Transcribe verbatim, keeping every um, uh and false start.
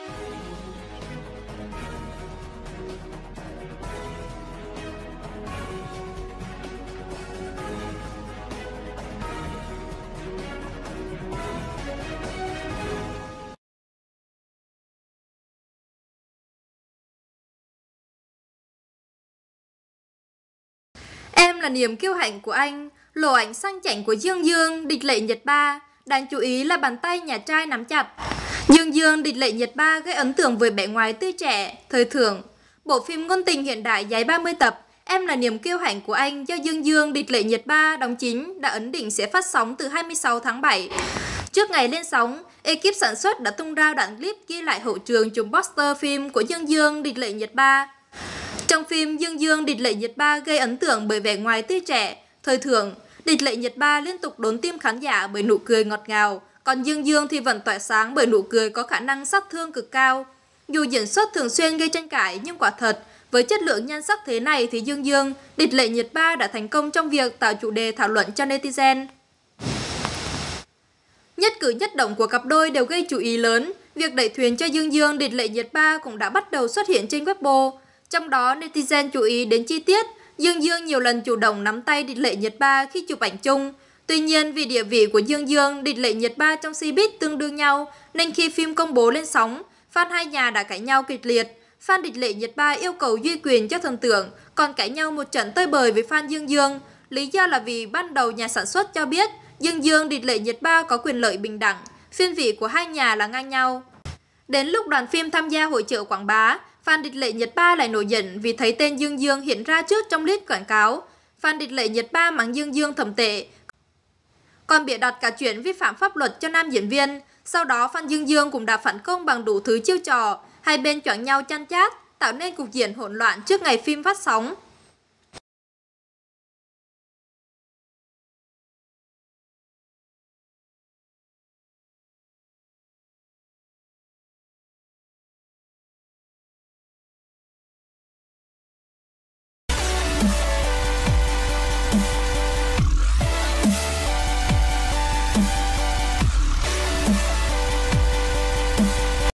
Em là niềm kiêu hãnh của anh, lộ ảnh sang chảnh của Dương Dương, địch lệ Nhật Ba. Đáng chú ý là bàn tay nhà trai nắm chặt. Dương Dương, địch lệ Nhật Ba gây ấn tượng với vẻ ngoài tươi trẻ, thời thượng. Bộ phim ngôn tình hiện đại dài ba mươi tập, Em là niềm kiêu hãnh của anh do Dương Dương, địch lệ Nhật Ba đóng chính đã ấn định sẽ phát sóng từ hai mươi sáu tháng bảy. Trước ngày lên sóng, ekip sản xuất đã tung ra đoạn clip ghi lại hậu trường chụp poster phim của Dương Dương, địch lệ Nhật Ba. Trong phim, Dương Dương, địch lệ Nhật Ba gây ấn tượng bởi vẻ ngoài tươi trẻ, thời thượng. Địch lệ Nhật Ba liên tục đốn tim khán giả bởi nụ cười ngọt ngào, còn Dương Dương thì vẫn tỏa sáng bởi nụ cười có khả năng sát thương cực cao. Dù diễn xuất thường xuyên gây tranh cãi nhưng quả thật, với chất lượng nhan sắc thế này thì Dương Dương, địch lệ Nhật Ba đã thành công trong việc tạo chủ đề thảo luận cho netizen. Nhất cử nhất động của cặp đôi đều gây chú ý lớn, việc đẩy thuyền cho Dương Dương, địch lệ Nhật Ba cũng đã bắt đầu xuất hiện trên Weibo. Trong đó, netizen chú ý đến chi tiết, Dương Dương nhiều lần chủ động nắm tay địch lệ Nhật Ba khi chụp ảnh chung. Tuy nhiên, vì địa vị của Dương Dương, địch lệ Nhật Ba trong showbiz tương đương nhau, nên khi phim công bố lên sóng, fan hai nhà đã cãi nhau kịch liệt. Fan địch lệ Nhật Ba yêu cầu duy quyền cho thần tượng, còn cãi nhau một trận tơi bời với fan Dương Dương. Lý do là vì ban đầu nhà sản xuất cho biết Dương Dương, địch lệ Nhật Ba có quyền lợi bình đẳng, phiên vị của hai nhà là ngang nhau. Đến lúc đoàn phim tham gia hội chợ quảng bá, fan địch lệ Nhật Ba lại nổi giận vì thấy tên Dương Dương hiện ra trước trong list quảng cáo. Fan địch lệ Nhật Ba mắng Dương Dương thậm tệ, còn bịa đặt cả chuyện vi phạm pháp luật cho nam diễn viên. Sau đó fan Dương Dương cũng đã phản công bằng đủ thứ chiêu trò, hai bên choảng nhau chăn chát, tạo nên cục diện hỗn loạn trước ngày phim phát sóng.